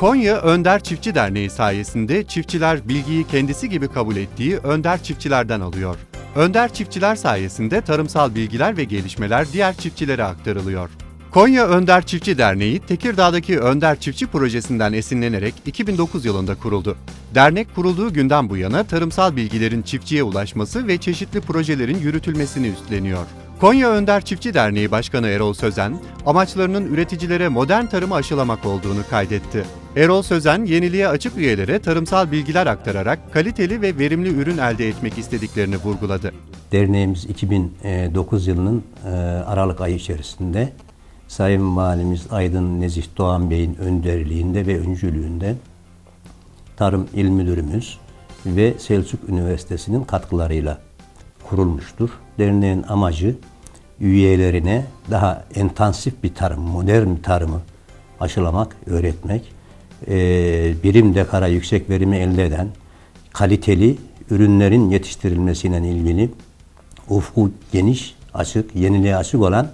Konya Önder Çiftçi Derneği sayesinde çiftçiler bilgiyi kendisi gibi kabul ettiği önder çiftçilerden alıyor. Önder çiftçiler sayesinde tarımsal bilgiler ve gelişmeler diğer çiftçilere aktarılıyor. Konya Önder Çiftçi Derneği, Tekirdağ'daki Önder Çiftçi projesinden esinlenerek 2009 yılında kuruldu. Dernek kurulduğu günden bu yana tarımsal bilgilerin çiftçiye ulaşması ve çeşitli projelerin yürütülmesini üstleniyor. Konya Önder Çiftçi Derneği Başkanı Erol Sözen, amaçlarının üreticilere modern tarımı aşılamak olduğunu kaydetti. Erol Sözen, yeniliğe açık üyelere tarımsal bilgiler aktararak kaliteli ve verimli ürün elde etmek istediklerini vurguladı. Derneğimiz 2009 yılının Aralık ayı içerisinde Sayın Valimiz Aydın Nezih Doğan Bey'in önderliğinde ve öncülüğünde Tarım İl Müdürümüz ve Selçuk Üniversitesi'nin katkılarıyla kurulmuştur. Derneğin amacı üyelerine daha intensif bir tarım, modern bir tarımı aşılamak, öğretmek, birim dekara yüksek verimi elde eden, kaliteli ürünlerin yetiştirilmesiyle ilgili ufku geniş, açık, yeniliğe açık olan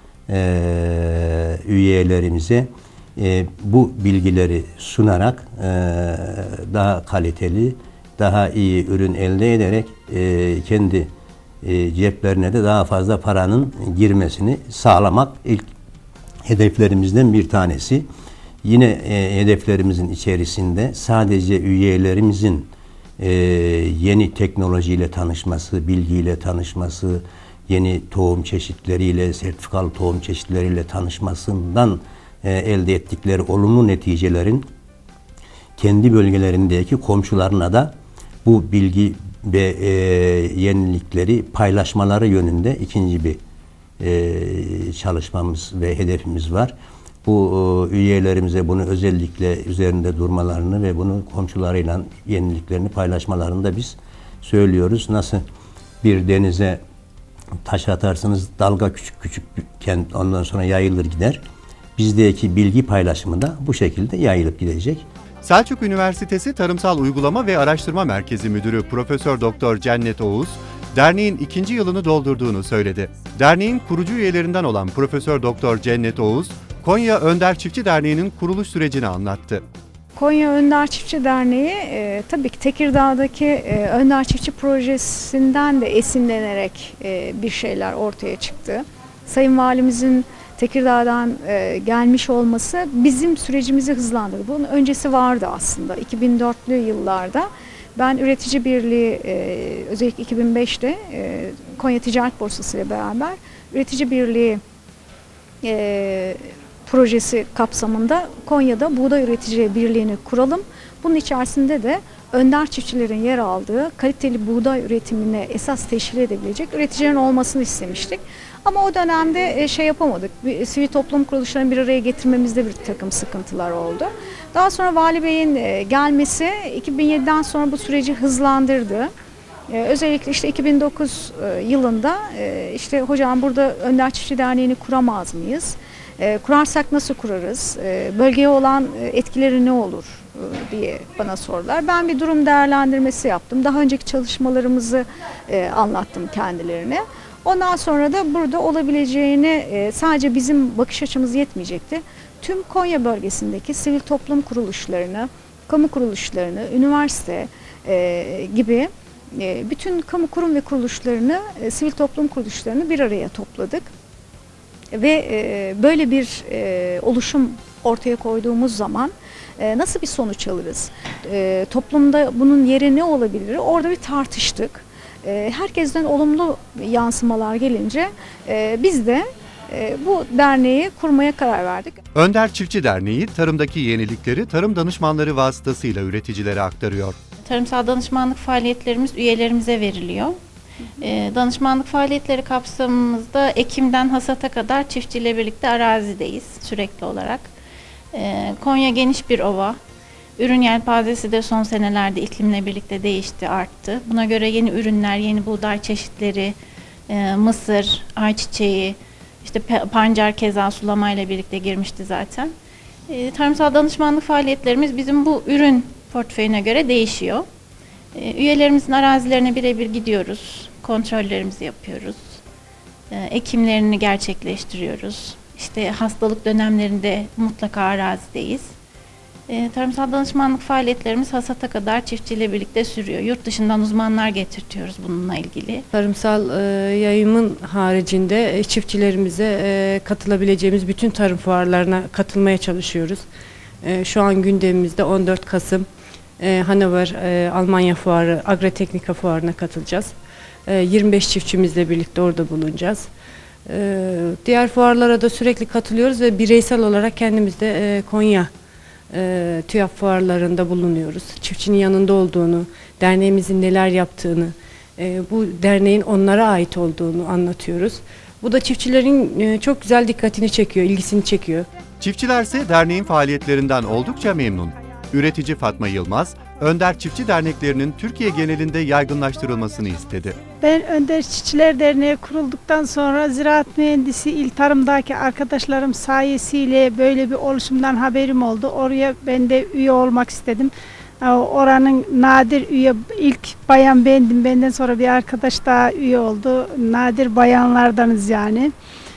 üyelerimize bu bilgileri sunarak daha kaliteli, daha iyi ürün elde ederek kendi ceplerine de daha fazla paranın girmesini sağlamak ilk hedeflerimizden bir tanesi. Yine hedeflerimizin içerisinde sadece üyelerimizin yeni teknolojiyle tanışması, bilgiyle tanışması, yeni tohum çeşitleriyle, sertifikalı tohum çeşitleriyle tanışmasından elde ettikleri olumlu neticelerin kendi bölgelerindeki komşularına da bu bilgi ve yenilikleri paylaşmaları yönünde ikinci bir çalışmamız ve hedefimiz var. Bu üyelerimize bunu özellikle üzerinde durmalarını ve bunu komşularıyla yeniliklerini paylaşmalarını da biz söylüyoruz. Nasıl bir denize taş atarsınız, dalga küçük küçükken ondan sonra yayılır gider. Bizdeki bilgi paylaşımı da bu şekilde yayılıp gidecek. Selçuk Üniversitesi Tarımsal Uygulama ve Araştırma Merkezi Müdürü Profesör Doktor Cennet Oğuz, derneğin 2. yılını doldurduğunu söyledi. Derneğin kurucu üyelerinden olan Profesör Doktor Cennet Oğuz, Konya Önder Çiftçi Derneği'nin kuruluş sürecini anlattı. Konya Önder Çiftçi Derneği tabii ki Tekirdağ'daki Önder Çiftçi projesinden de esinlenerek bir şeyler ortaya çıktı. Sayın Valimizin Tekirdağ'dan gelmiş olması bizim sürecimizi hızlandırdı. Bunun öncesi vardı aslında 2004'lü yıllarda. Ben Üretici Birliği özellikle 2005'te Konya Ticaret Borsası ile beraber Üretici Birliği projesi kapsamında Konya'da Buğday Üreticileri Birliği'ni kuralım. Bunun içerisinde de önder çiftçilerin yer aldığı kaliteli buğday üretimine esas teşkil edebilecek üreticilerin olmasını istemiştik. Ama o dönemde yapamadık. Sivil toplum kuruluşlarını bir araya getirmemizde bir takım sıkıntılar oldu. Daha sonra Vali Bey'in gelmesi 2007'den sonra bu süreci hızlandırdı. Özellikle işte 2009 yılında işte hocam burada Önder Çiftçi Derneği'ni kuramaz mıyız? Kurarsak nasıl kurarız? Bölgeye olan etkileri ne olur diye bana sordular. Ben bir durum değerlendirmesi yaptım. Daha önceki çalışmalarımızı anlattım kendilerine. Ondan sonra da burada olabileceğini sadece bizim bakış açımız yetmeyecekti. Tüm Konya bölgesindeki sivil toplum kuruluşlarını, kamu kuruluşlarını, üniversite gibi bütün kamu kurum ve kuruluşlarını, sivil toplum kuruluşlarını bir araya topladık. Ve böyle bir oluşum ortaya koyduğumuz zaman nasıl bir sonuç alırız? Toplumda bunun yeri ne olabilir? Orada bir tartıştık. Herkesten olumlu yansımalar gelince biz de bu derneği kurmaya karar verdik. Önder Çiftçi Derneği, tarımdaki yenilikleri tarım danışmanları vasıtasıyla üreticilere aktarıyor. Tarımsal danışmanlık faaliyetlerimiz üyelerimize veriliyor. Danışmanlık faaliyetleri kapsamımızda Ekim'den hasata kadar çiftçiyle birlikte arazideyiz sürekli olarak. Konya geniş bir ova. Ürün yelpazesi de son senelerde iklimle birlikte değişti, arttı. Buna göre yeni ürünler, yeni buğday çeşitleri, mısır, ayçiçeği, işte pancar keza sulamayla birlikte girmişti zaten. Tarımsal danışmanlık faaliyetlerimiz bizim bu ürün portföyüne göre değişiyor. Üyelerimizin arazilerine birebir gidiyoruz, kontrollerimizi yapıyoruz, ekimlerini gerçekleştiriyoruz. İşte hastalık dönemlerinde mutlaka arazideyiz. Tarımsal danışmanlık faaliyetlerimiz hasata kadar çiftçiyle birlikte sürüyor. Yurt dışından uzmanlar getirtiyoruz bununla ilgili. Tarımsal yayımın haricinde çiftçilerimize katılabileceğimiz bütün tarım fuarlarına katılmaya çalışıyoruz. Şu an gündemimizde 14 Kasım Hannover Almanya Fuarı, Agroteknika Fuarı'na katılacağız. 25 çiftçimizle birlikte orada bulunacağız. Diğer fuarlara da sürekli katılıyoruz ve bireysel olarak kendimiz de Konya TÜYAP fuarlarında bulunuyoruz. Çiftçinin yanında olduğunu, derneğimizin neler yaptığını, bu derneğin onlara ait olduğunu anlatıyoruz. Bu da çiftçilerin çok güzel dikkatini çekiyor, ilgisini çekiyor. Çiftçilerse derneğin faaliyetlerinden oldukça memnun. Üretici Fatma Yılmaz, Önder Çiftçi Derneklerinin Türkiye genelinde yaygınlaştırılmasını istedi. Ben Önder Çiftçiler Derneği kurulduktan sonra Ziraat Mühendisi İl Tarım'daki arkadaşlarım sayesiyle böyle bir oluşumdan haberim oldu. Oraya ben de üye olmak istedim. Oranın nadir üye, ilk bayan bendim. Benden sonra bir arkadaş daha üye oldu. Nadir bayanlardanız yani.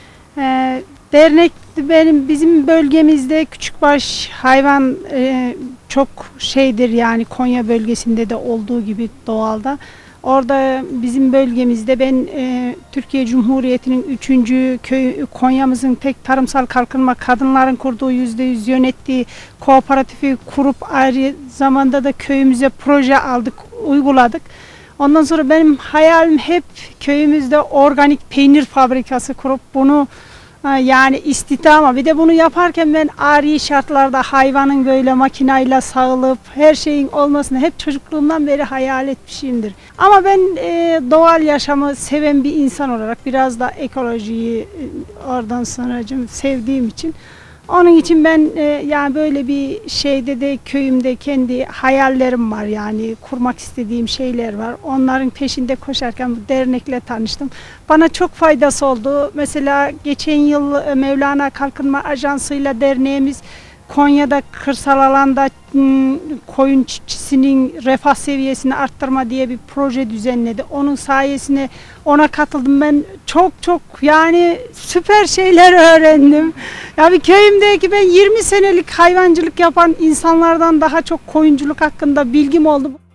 Dernek bizim bölgemizde küçükbaş hayvan çok şeydir yani Konya bölgesinde de olduğu gibi doğalda. Orada bizim bölgemizde ben Türkiye Cumhuriyeti'nin 3. köyü Konya'mızın tek tarımsal kalkınma kadınların kurduğu %100 yönettiği kooperatifi kurup ayrı zamanda da köyümüze proje aldık, uyguladık. Ondan sonra benim hayalim hep köyümüzde organik peynir fabrikası kurup bunu yani istihdama, bir de bunu yaparken ben ari şartlarda hayvanın böyle makinayla sağılıp her şeyin olmasını hep çocukluğumdan beri hayal etmişimdir. Ama ben doğal yaşamı seven bir insan olarak biraz da ekolojiyi oradan sonracığım sevdiğim için onun için ben yani böyle bir şeyde de köyümde kendi hayallerim var yani kurmak istediğim şeyler var. Onların peşinde koşarken bu dernekle tanıştım. Bana çok faydası oldu. Mesela geçen yıl Mevlana Kalkınma Ajansı'yla derneğimiz Konya'da kırsal alanda koyun çiftçisinin refah seviyesini arttırma diye bir proje düzenledi. Onun sayesinde ona katıldım. Ben çok yani süper şeyler öğrendim. Ya bir köyümdeki ben 20 senelik hayvancılık yapan insanlardan daha çok koyunculuk hakkında bilgim oldu.